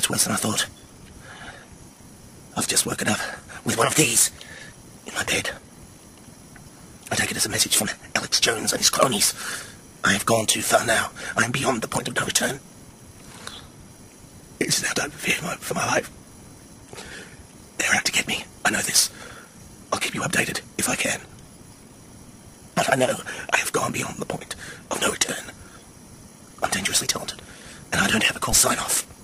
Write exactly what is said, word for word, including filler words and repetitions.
It's worse than I thought. I've just woken up with one of these in my bed. I take it as a message from Alex Jones and his cronies. I have gone too far now. I am beyond the point of no return. It's now time to fear my, for my life. They're out to get me. I know this. I'll keep you updated if I can. But I know I have gone beyond the point of no return. I'm dangerously talented, and I don't have a call sign-off.